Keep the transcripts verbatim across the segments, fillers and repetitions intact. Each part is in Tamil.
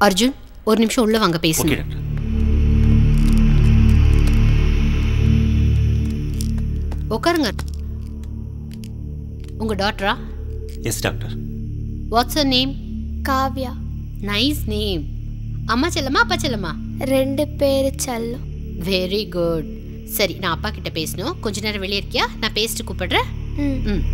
அர்ஜுன் ஒரு நிமிஷம் உள்ள வாங்க பேசணும். உட்காருங்க. உங்க டாக்டரா? Yes doctor. What's her name? Kavya. Nice name. அம்மா செல்லமா அப்பா செல்லமா? ரெண்டு பேர் செல்லம். Very good. சரி, நான் அப்பா கிட்ட பேசணும். கொஞ்ச நேரம் வெளியே இருக்கியா? நான் பேசிட்டு கூப்பிடுறேன். ம்.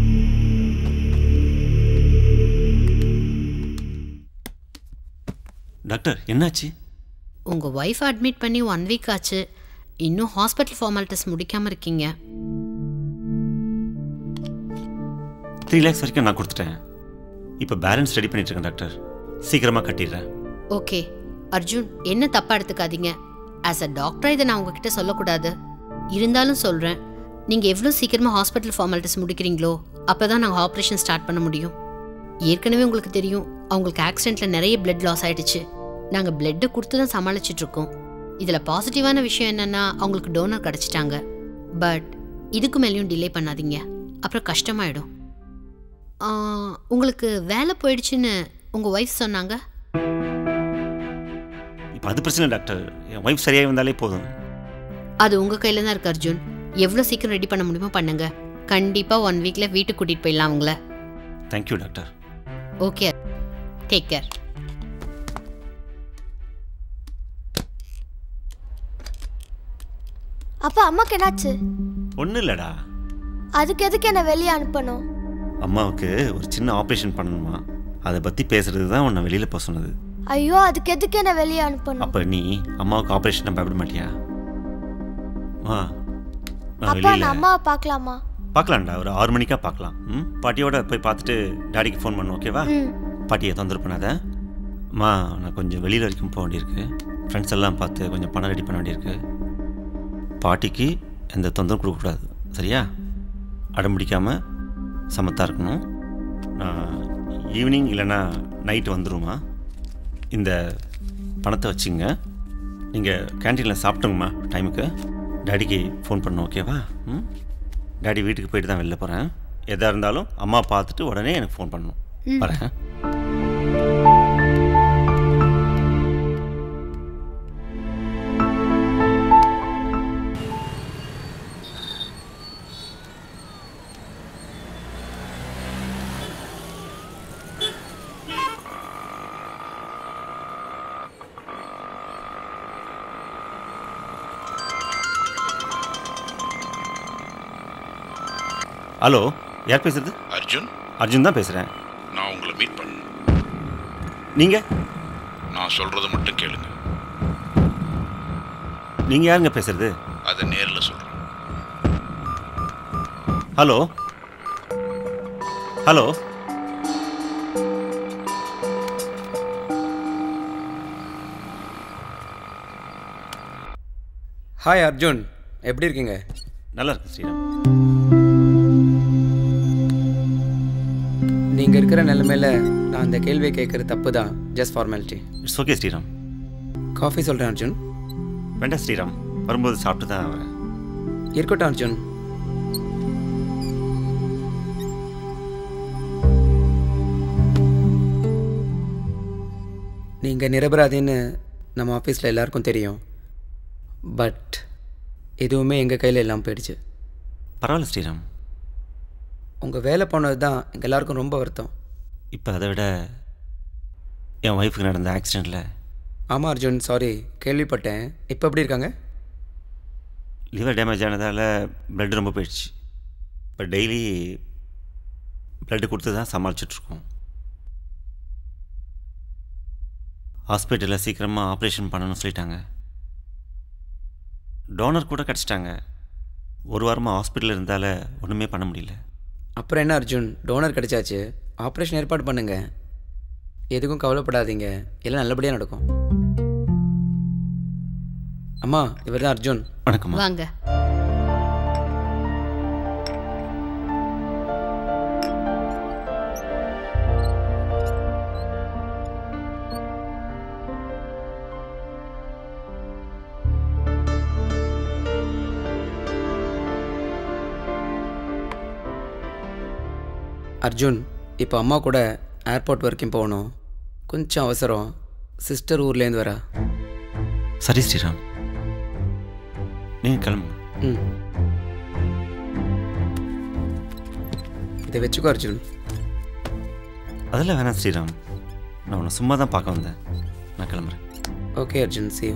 டாக்டர் என்னாச்சு? உங்கள் ஒய்ஃப் அட்மிட் பண்ணி ஒன் வீக் ஆச்சு. இன்னும் ஹாஸ்பிட்டல் ஃபார்மாலிட்டிஸ் முடிக்காமல் இருக்கீங்க. த்ரீ லேக்ஸ் வரைக்கும் நான் கொடுத்துட்டேன். இப்போ பேலன்ஸ் ரெடி பண்ணிட்டு இருக்கேன் டாக்டர். சீக்கிரமாக கட்டிடுறேன். ஓகே அர்ஜுன், என்ன தப்பாக எடுத்துக்காதீங்க. ஆஸ் அ டாக்டராக இதை நான் உங்ககிட்ட சொல்லக்கூடாது. இருந்தாலும் சொல்கிறேன், நீங்கள் எவ்வளோ சீக்கிரமாக ஹாஸ்பிட்டல் ஃபார்மாலிட்டிஸ் முடிக்கிறீங்களோ அப்போ தான் நாங்கள் ஆப்ரேஷன் ஸ்டார்ட் பண்ண முடியும். ஏற்கனவே உங்களுக்கு தெரியும், அவங்களுக்கு ஆக்சிடெண்ட்டில் நிறைய பிளட் லாஸ் ஆகிடுச்சு. நாங்கள் பிளட்டை கொடுத்து தான் சமாளிச்சிட்ருக்கோம். இதில் பாசிட்டிவான விஷயம் என்னென்னா அவங்களுக்கு டோனர் கிடச்சிட்டாங்க. பட் இதுக்கு மேலேயும் டிலே பண்ணாதீங்க, அப்புறம் கஷ்டமாயிடும். உங்களுக்கு வேலை போயிடுச்சுன்னு உங்கள் ஒய்ஃப் சொன்னாங்க. இப்போ அது பிரச்சனை டாக்டர். என் ஒய்ஃப் சரியாக வந்தாலே போதும். அது உங்கள் கையில் தான் இருக்குது அர்ஜுன். எவ்வளோ சீக்கிரம் ரெடி பண்ண முடியுமோ பண்ணுங்க. கண்டிப்பாக ஒன் வீக்கில் வீட்டுக்கு கூட்டிகிட்டு போயிடலாம் அவங்கள. Thank you doctor. Okay, take care. அப்பா அம்மாக்கு என்னாச்சு? ஒன்றும் இல்லைடா. அதுக்கு எதுக்கு என்ன வெளியே அனுப்பணும்? அம்மாவுக்கு ஒரு சின்ன ஆப்ரேஷன் பண்ணணுமா, அதை பற்றி பேசுறது தான் உன்னை வெளியில் போக சொன்னது. ஐயோ, அதுக்கு எதுக்கு என்ன வெளியே அனுப்பணும்? அப்போ நீ அம்மாவுக்கு ஆப்ரேஷன் பயப்பட மாட்டியா? வா, அப்பா நான் அம்மாவை பார்க்கலாமா? பார்க்கலாம்டா, ஒரு ஆறு மணிக்கா பார்க்கலாம். ம் பாட்டியோட போய் பார்த்துட்டு டாடிக்கு ஃபோன் பண்ணு. ஓகேவா? பாட்டியை தொந்தரவு பண்ணாத. அம்மா, நான் கொஞ்சம் வெளியில் வரைக்கும் போக வேண்டியிருக்கு. ஃப்ரெண்ட்ஸ் எல்லாம் பார்த்து கொஞ்சம் பணம் ரெடி பண்ண வேண்டியிருக்கு. பாட்டிக்கு எந்த தொந்தரவும் கொடுக்கக்கூடாது, சரியா? அடம் பிடிக்காமல் சமத்தாக இருக்கணும். நான் ஈவினிங் இல்லைன்னா நைட்டு வந்துடுமா. இந்த பணத்தை வச்சுங்க. நீங்கள் கேன்டீனில் சாப்பிட்டுங்கம்மா டைமுக்கு. டாடிக்கு ஃபோன் பண்ணணும். ஓகேவா? ம் டாடி வீட்டுக்கு போயிட்டு தான் வெளில போகிறேன். எதாக இருந்தாலும் அம்மா பார்த்துட்டு உடனே எனக்கு ஃபோன் பண்ணணும். வரேன். ஹலோ, யார் பேசுறது? அர்ஜுன். அர்ஜுன் தான் பேசுகிறேன். நான் உங்களை மீட் பண்ணேன். நீங்கள்? நான் சொல்கிறத மட்டும் கேளுங்க. நீங்கள் யாருங்க பேசுறது? அதை நேரில் சொல்கிறேன். ஹலோ ஹலோ ஹாய் அர்ஜுன், எப்படி இருக்கீங்க? நல்லா இருக்கு ஸ்ரீராம். நீங்கள் இருக்கிற நிலைமையில் நான் அந்த கேள்வியை கேட்குறது தப்பு தான். Just formality. It's okay Sriram. Coffee சொல்கிறேன் அர்ஜுன். வேண்டாம் ஸ்ரீராம், வரும்போது சாப்பிட்டு தான் வரேன். இருக்கட்டும் அர்ஜுன். நீங்கள் நிரபராதின்னு நம்ம ஆஃபீஸில் எல்லாருக்கும் தெரியும். பட் எதுவுமே எங்கள் கையில் எல்லாம் போயிடுச்சு. பரவாயில்ல ஸ்ரீராம். உங்கள் வேலை போனது தான் எங்கள் எல்லாருக்கும் ரொம்ப வருத்தம். இப்போ அதை விட என் ஒய்ஃபுக்கு நடந்த ஆக்சிடெண்ட்டில். ஆமாம் அர்ஜுன், சாரி, கேள்விப்பட்டேன். இப்போ எப்படி இருக்காங்க? லிவர் டேமேஜ் ஆனதால் ப்ளட் ரொம்ப போயிடுச்சு. இப்போ டெய்லி ப்ளட்டு கொடுத்து தான் சமாளிச்சிட்ருக்கோம். ஹாஸ்பிட்டலில் சீக்கிரமாக ஆப்ரேஷன் பண்ணணும்னு சொல்லிட்டாங்க. டோனர் கூட கிடச்சிட்டாங்க. ஒரு வாரமாக ஹாஸ்பிட்டலில் இருந்தால ஒன்றுமே பண்ண முடியல. அப்புறம் என்ன அர்ஜுன், டோனர் கிடைச்சாச்சு, ஆப்ரேஷன் ஏற்பாடு பண்ணுங்க. எதுக்கும் கவலைப்படாதீங்க, எல்லாம் நல்லபடியாக நடக்கும். அம்மா, இவர் தான் அர்ஜுன். வணக்கம். வாங்க. அர்ஜுன், இப்போ அம்மா கூட ஏர்போர்ட் வரைக்கும் போகணும். கொஞ்சம் அவசரம். சிஸ்டர் ஊர்லேருந்து வரா. சரி ஸ்ரீராம், நீங்கள் கிளம்புங்க. ம், இதை வச்சுக்கோ அர்ஜுன். அதெல்லாம் வேணாம் ஸ்ரீராம், நான் உன்னை சும்மா தான் பார்க்க வந்தேன். நான் கிளம்புறேன். Okay Arjun, see you.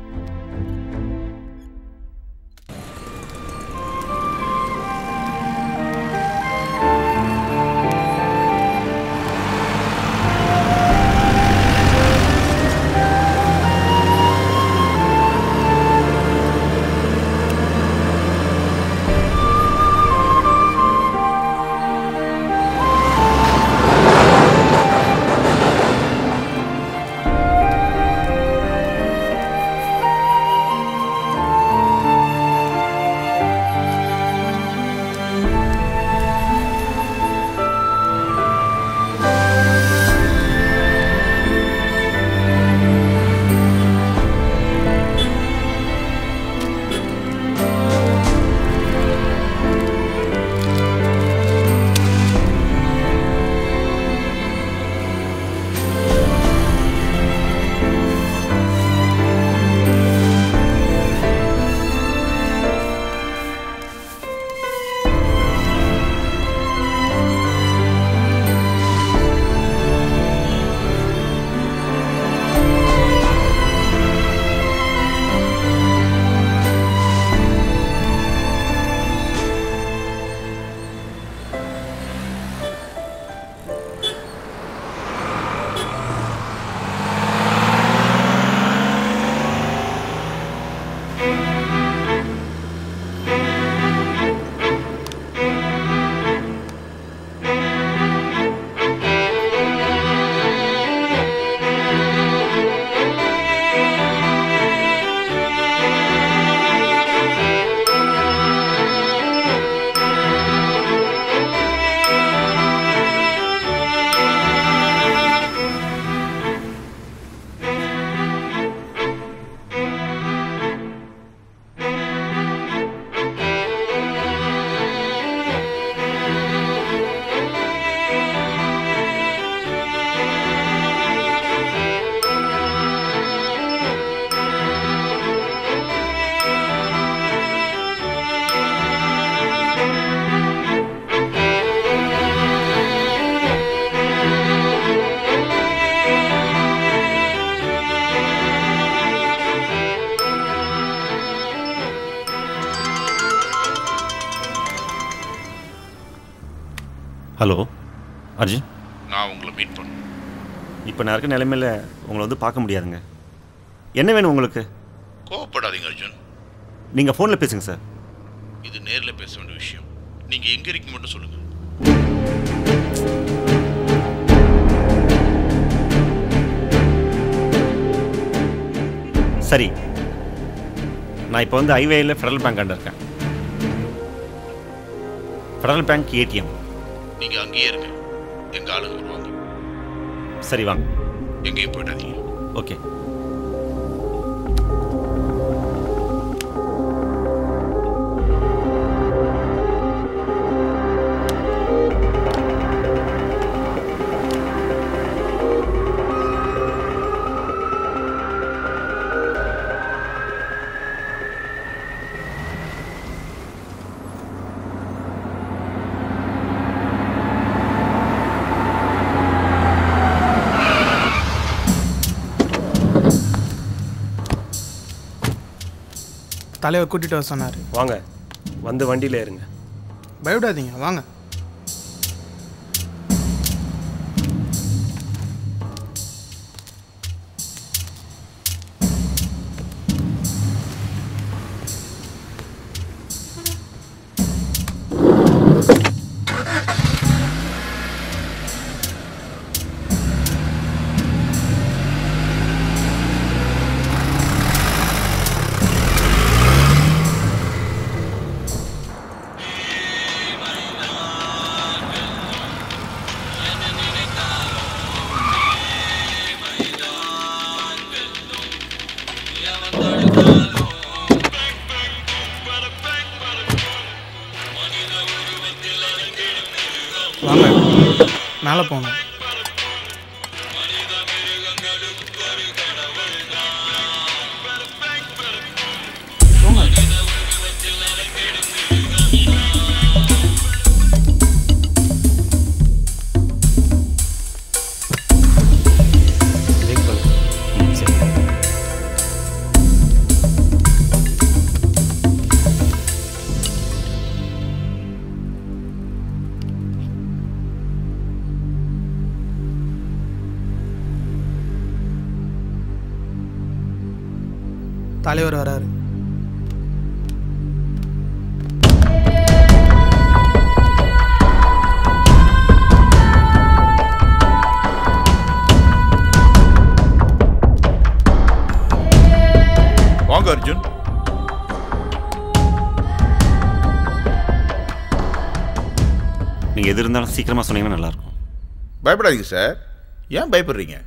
Hello Arjun, நான் உங்களை மீட் பண்ணேன். இப்போ நான் இருக்க நிலைமையில் உங்களை வந்து பார்க்க முடியாதுங்க. என்ன வேணும் உங்களுக்கு? கோவப்படாதீங்க அர்ஜுன், நீங்கள் ஃபோனில் பேசுங்க சார். இது நேரில் பேச வேண்டிய விஷயம். நீங்கள் எங்கே இருக்கீங்க மட்டும் சொல்லுங்கள். சரி, நான் இப்போ வந்து ஹைவேயில் ஃபெடரல் பேங்க் ஆண்ட இருக்கேன். Federal bank ATM. நீங்கள் அங்கேயே இருங்க, எங்கள் ஆளுங்க வருவாங்க. சரி வாங்க. எங்கேயும் போயிடாதீங்க. ஓகே. தலைவர் கூட்டிகிட்டு வர சொன்னார். வாங்க, வந்து வண்டியில் ஏறுங்க. பயப்படாதீங்க, வாங்க. வாங்க, மேலே போகணும். தலைவர் வராரு. வாங்க அர்ஜுன். நீங்கள் எது இருந்தாலும் சீக்கிரமாக சொன்னீங்கன்னா நல்லாயிருக்கும். பயப்படாதீங்க சார். ஏன் பயப்படுறீங்க?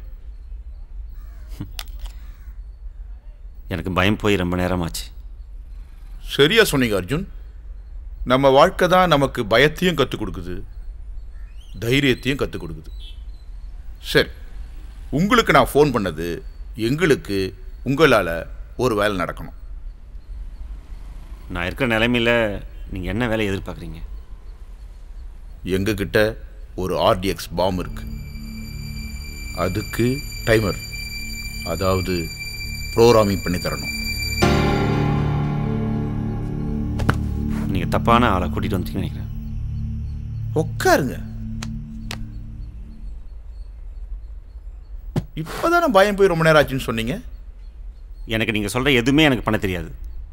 எனக்கு பயம் போய் ரொம்ப நேரமாச்சு. சரியா சொன்னீங்க அர்ஜுன். நம்ம வாழ்க்கை தான் நமக்கு பயத்தையும் கற்றுக் கொடுக்குது, தைரியத்தையும் கற்றுக் கொடுக்குது. சரி, உங்களுக்கு நான் ஃபோன் பண்ணது எங்களுக்கு உங்களால் ஒரு வேலை நடக்கணும். நான் இருக்கிற நிலைமையில் நீங்கள் என்ன வேலையை எதிர்பார்க்குறீங்க? எங்ககிட்ட ஒரு ஆர்டிஎக்ஸ் பாம் இருக்கு. அதுக்கு டைமர், அதாவது ப்ரோக்ராமிங் பண்ணி தரணும். நீங்கள் தப்பான ஆளை கூட்டிகிட்டு வந்துட்டீங்கன்னு நினைக்கிறேன். உட்காருங்க. இப்போதானே பயம் போய் ரொம்ப நேரம் ஆச்சுன்னு சொன்னீங்க. எனக்கு நீங்கள் சொல்கிற எதுவுமே எனக்கு பண்ண தெரியாது.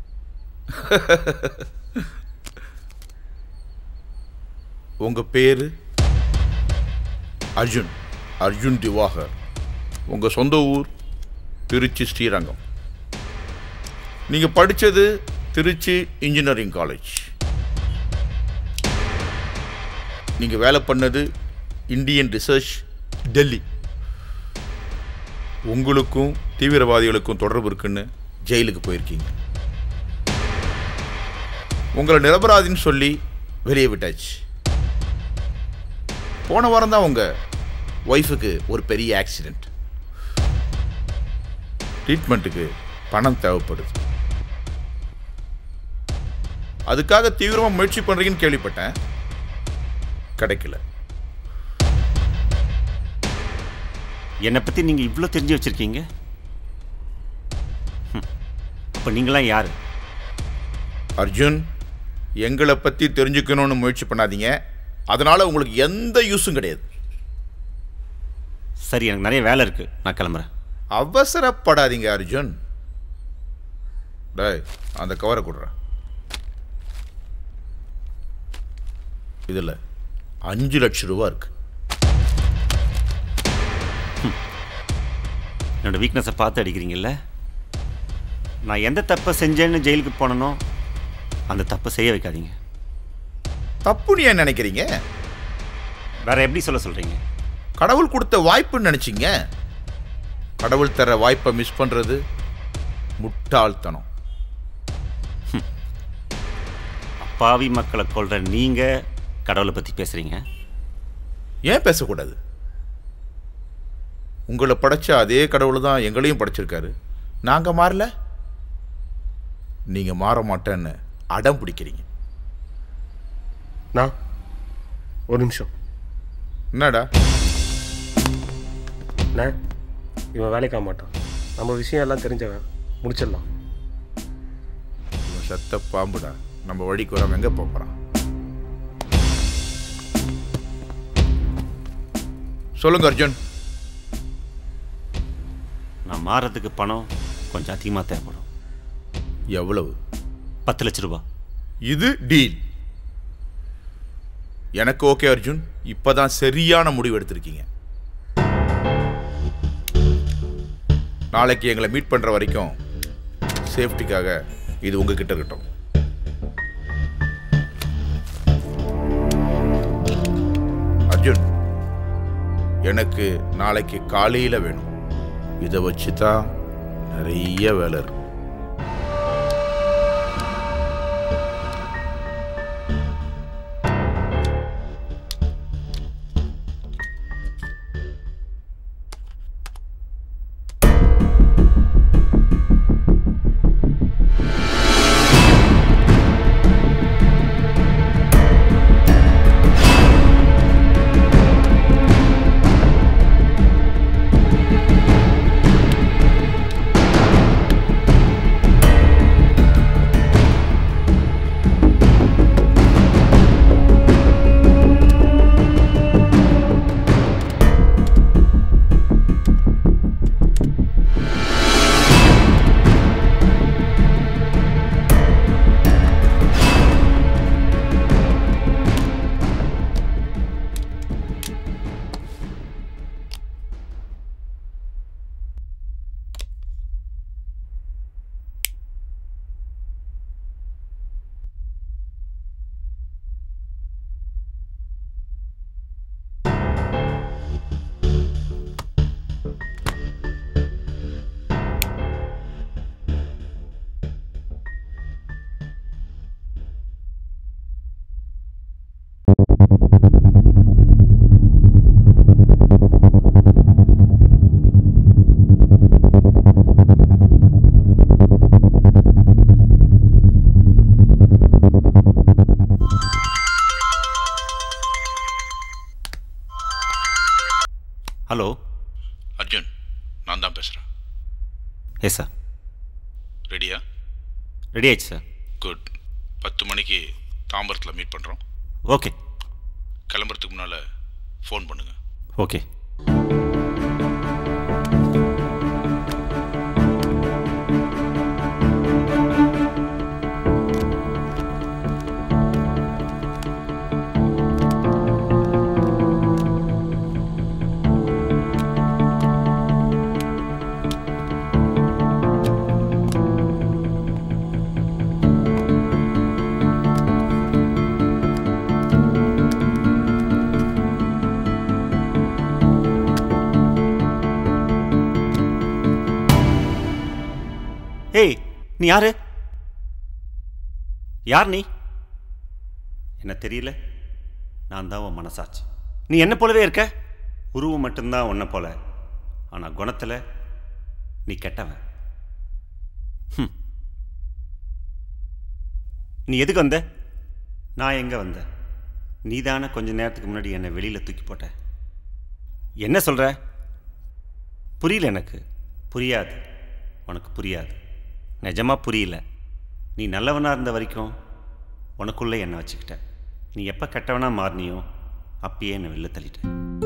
உங்கள் பேர்? அர்ஜுன். அர்ஜுன் திவாகர். உங்கள் சொந்த ஊர்? திருச்சி ஸ்ரீரங்கம். நீங்கள் படித்தது திருச்சி இன்ஜினியரிங் காலேஜ். நீங்கள் வேலை பண்ணது இந்தியன் ரிசர்ச் டெல்லி. உங்களுக்கும் தீவிரவாதிகளுக்கும் தொடர்பு இருக்குன்னு ஜெயிலுக்கு போயிருக்கீங்க. உங்களை நிரபராதின்னு சொல்லி வெளியே விட்டாச்சு. போன வாரம் தான் உங்கள் ஒய்ஃபுக்கு ஒரு பெரிய ஆக்சிடெண்ட். ட்ரீட்மெண்ட்டுக்கு பணம் தேவைப்படுது. அதுக்காக தீவிரமாக முயற்சி பண்ணுறீங்கன்னு கேள்விப்பட்டேன். கிடைக்கல. என்னை பற்றி நீங்கள் இவ்வளோ தெரிஞ்சு வச்சுருக்கீங்க. அப்போ நீங்களாம் யார்? அர்ஜுன், எங்களை பற்றி தெரிஞ்சுக்கணும்னு முயற்சி பண்ணாதீங்க. அதனால் உங்களுக்கு எந்த யூஸும் கிடையாது. சரி, எனக்கு நிறைய வேலை இருக்குது, நான் கிளம்புறேன். அவசரப்படாதீங்க அர்ஜுன். டேய், அந்த கவரை கொடுறேன். இதில் அஞ்சு லட்சம் ரூபா இருக்கு. என்னோடய வீக்னஸை பார்த்து அடிக்கிறீங்கல்ல. நான் எந்த தப்பை செஞ்சேன்னு ஜெயிலுக்கு போனனோ அந்த தப்பை செய்ய வைக்காதீங்க. தப்புன்னு ஏன் நினைக்கிறீங்க? வேற எப்படி சொல்ல சொல்கிறீங்க? கடவுள் கொடுத்த வாய்ப்புன்னு நினச்சிங்க. கடவுள் தர வாய்ப்பை மிஸ் பண்ணுறது முட்டாள்தனம். அப்பாவி மக்களை கொள்கிற நீங்கள் கடவுளை பற்றி பேசுகிறீங்க. ஏன் பேசக்கூடாது? உங்களை படைச்ச அதே கடவுள் தான் எங்களையும் படைச்சிருக்காரு. நாங்கள் மாறல, நீங்கள் மாற மாட்டேன்னு அடம் பிடிக்கிறீங்க. நான் ஒரு நிமிஷம். என்னடா? நான் இவன் வேலைக்கு ஆக மாட்டான். நம்ம விஷயம் எல்லாம் தெரிஞ்சவன், முடிச்சிடலாம். இவன் செத்த பாம்புடா. நம்ம வழிக்கு வராம எங்கே போகிறான்? சொல்லுங்க அர்ஜுன். நான் மாறதுக்கு பணம் கொஞ்சம் அதிகமாக தேவைப்படும். எவ்வளவு? பத்து லட்ச ரூபா. இது டீல். எனக்கு ஓகே அர்ஜுன். இப்பதான் சரியான முடிவு எடுத்திருக்கீங்க. நாளைக்கு எங்களை மீட் பண்ற வரைக்கும் சேஃப்டிக்காக இது உங்ககிட்ட இருக்கட்டும். அர்ஜுன், எனக்கு நாளைக்கு காலையில் வேணும். இதை வச்சு தான் நிறைய வேலை இருக்கு. Yes sir. ரெடியா? ரெடி ஆயிடுச்சு சார். குட். பத்து மணிக்கு தாம்பரத்தில் மீட் பண்ணுறோம். ஓகே. கிளம்புறதுக்கு முன்னால் ஃபோன் பண்ணுங்கள். ஓகே. ஏய், நீ யாரு? யார் நீ? என்ன தெரியல. நான் தான் உன் மனசாட்சி. நீ என்ன போலவே இருக்க. உருவம் மட்டும்தான் உன்னை போல, ஆனால் குணத்தில் நீ கெட்டவன். ம். நீ எதுக்கு வந்த? நான் எங்கே வந்தேன்? நீ தானே கொஞ்ச நேரத்துக்கு முன்னாடி என்னை வெளியில் தூக்கி போட்ட. என்ன சொல்கிற? புரியல. எனக்கு புரியாது. உனக்கு புரியாது. நிஜமாக புரியல. நீ நல்லவனாக இருந்த வரைக்கும் உனக்குள்ளே என்னை வச்சுக்கிட்ட. நீ எப்போ கெட்டவனாக மாறினியோ அப்பயே என்னை வெளில தள்ளிட்ட.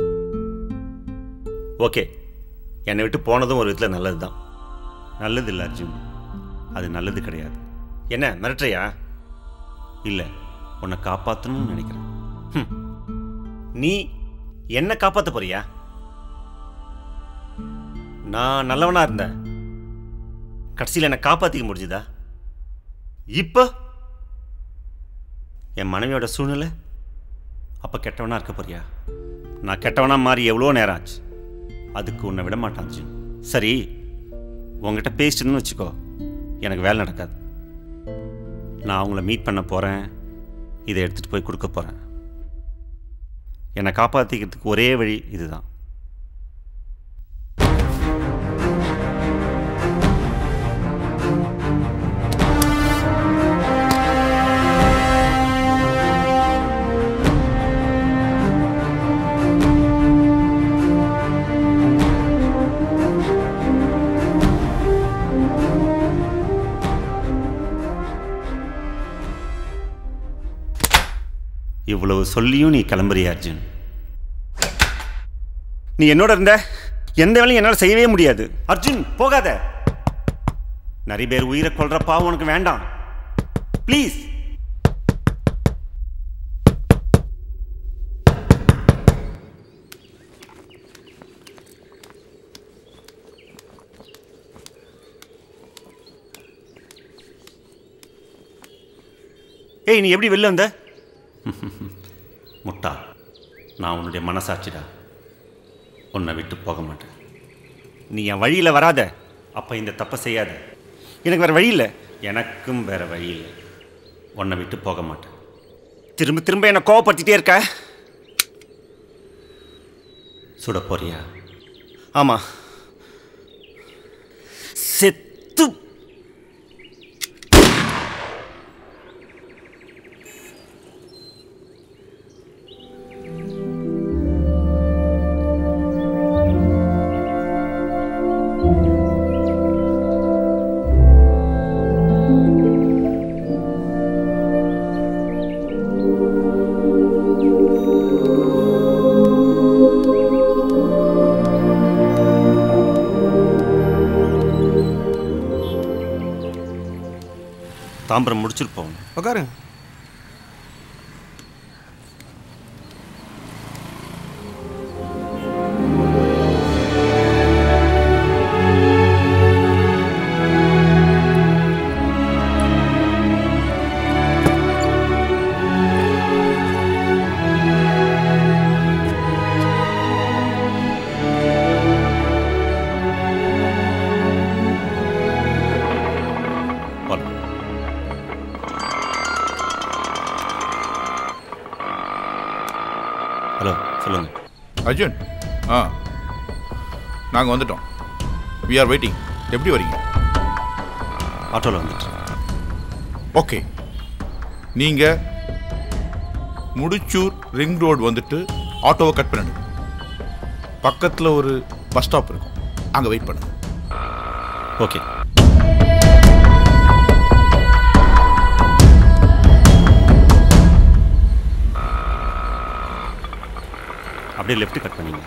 ஓகே, என்னை விட்டு போனதும் ஒரு விதத்தில் நல்லது தான். நல்லது இல்லை அர்ஜுன், அது நல்லது கிடையாது. என்ன மிரட்டுறியா? இல்லை, உன்னை காப்பாற்றணும்னு நினைக்கிறேன். ம். நீ என்ன காப்பாற்ற போறியா? நான் நல்லவனாக இருந்தேன், கடைசியில் என்னை காப்பாற்றிக்க முடிஞ்சுதா? இப்போ என் மனைவியோட சூழ்நிலை, அப்போ கெட்டவனாக இருக்க போறியா? நான் கெட்டவனாக மாறி எவ்வளோ நேரம் ஆச்சு. அதுக்கு உன்னை விட மாட்டான். சரி, உங்ககிட்ட பேசிட்டுன்னு வச்சுக்கோ, எனக்கு வேலை நடக்காது. நான் அவங்கள மீட் பண்ண போகிறேன், இதை எடுத்துகிட்டு போய் கொடுக்க போகிறேன். என்னை காப்பாற்றிக்கிறதுக்கு ஒரே வழி இதுதான். இவ்வளவு சொல்லியும் நீ கிளம்புறிய அர்ஜுன்? நீ என்னோட இருந்த எந்த வேலையும் என்னால் செய்யவே முடியாது. அர்ஜுன், போகாத. நிறைய பேர் உயிரை கொல்ற பாவம் உனக்கு வேண்டாம். ப்ளீஸ். ஏய், நீ எப்படி வெளில வந்த? முட்டா, நான் உன்னுடைய மனசாட்சிடா. உன்னை விட்டு போக மாட்டேன். நீ என் வழியில் வராத. அப்போ இந்த தப்பை செய்யாத. எனக்கு வேறு வழி இல்லை. எனக்கும் வேறு வழி இல்லை. உன்னை விட்டு போக மாட்டேன். திரும்ப திரும்ப என்னை கோவப்படுத்திட்டே இருக்க. சுட போறியா? ஆமாம், செத்து. தாம்பரம் முடிச்சிருப்போம். உட்காருங்க. ஹலோ, சொல்லுங்க. அர்ஜுன், ஆ நாங்கள் வந்துட்டோம். We are waiting. எப்படி வரீங்க? ஆட்டோவில் வந்துட்டு. ஓகே, நீங்கள் முடிச்சூர் ரிங் ரோடு வந்துட்டு ஆட்டோவை கட் பண்ணிடுங்க. பக்கத்தில் ஒரு பஸ் ஸ்டாப் இருக்கும், அங்கே வெயிட் பண்ணுங்க. ஓகே. அப்படியே லெஃப்ட் கட் பண்ணிங்க.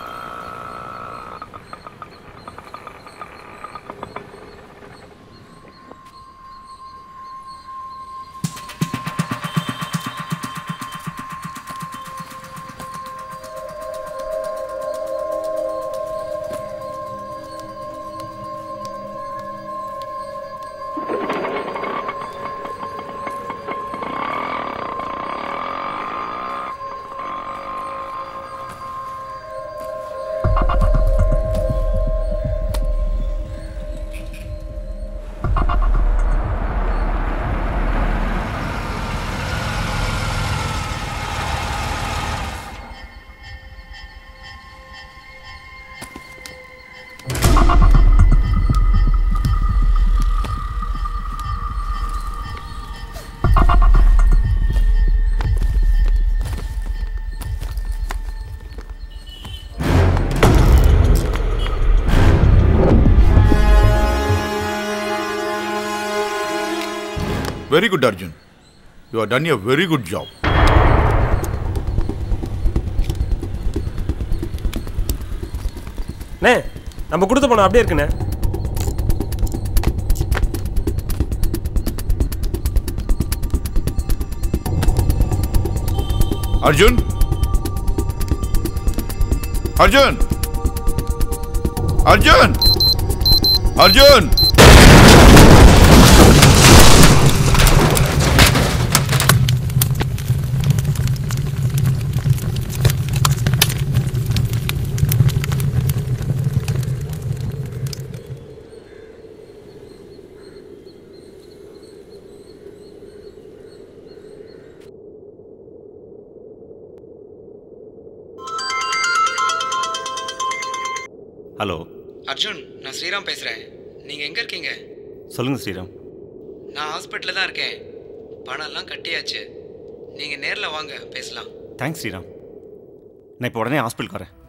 Very good, Arjun. You have done a very good job. நே நம்ம கொடுத்த பணம் அப்படியே இருக்குண்ணே. Arjun? Arjun? Arjun? Arjun? Hello Arjun, நான் ஸ்ரீராம் பேசுகிறேன். நீங்கள் எங்கே இருக்கீங்க? சொல்லுங்கள் ஸ்ரீராம். நான் ஹாஸ்பிட்டலில் தான் இருக்கேன். பணம்லாம் கட்டியாச்சு. நீங்கள் நேரில் வாங்க, பேசலாம். தேங்க்ஸ் ஸ்ரீராம். நான் இப்போ உடனே ஹாஸ்பிட்டலுக்கு வரேன்.